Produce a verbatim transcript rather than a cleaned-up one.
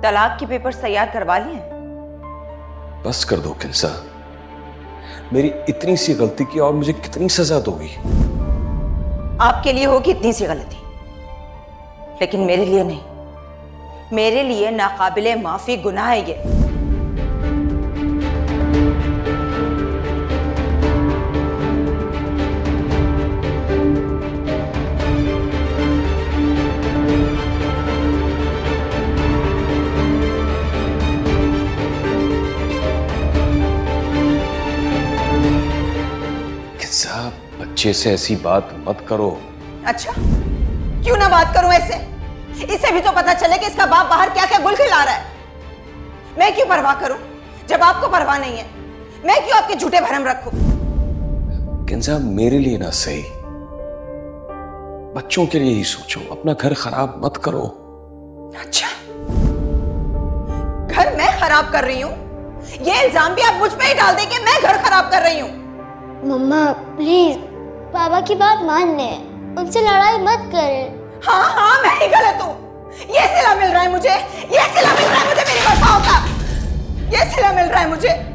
तलाक के पेपर्स तैयार करवा लिए? बस कर दो किंसा, मेरी इतनी सी गलती की और मुझे कितनी सजा दोगी? आपके लिए होगी इतनी सी गलती, लेकिन मेरे लिए नहीं। मेरे लिए नाकाबिले माफी गुनाह है ये। बच्चे से ऐसी बात मत करो। अच्छा, क्यों ना बात करूं ऐसे? इसे भी तो पता चले कि इसका बाप बाहर क्या क्या गुल खिला रहा है। मैं क्यों परवाह करूं जब आपको परवाह नहीं है? मैं क्यों आपके झूठे भरम रखूं? किंजा, मेरे लिए ना सही, बच्चों के लिए ही सोचो, अपना घर खराब मत करो। अच्छा, घर मैं खराब कर रही हूं? ये इल्जाम भी आप मुझ पे ही डाल दें कि मैं घर खराब कर रही हूं? मम्मा प्लीज पापा की बात मान ले, उनसे लड़ाई मत कर। हाँ हाँ, मैं ही गलत हूँ। ये सिला मिल रहा है मुझे, ये सिला मिल रहा है मुझे मेरी वफाओं का, ये सिला मिल रहा है मुझे।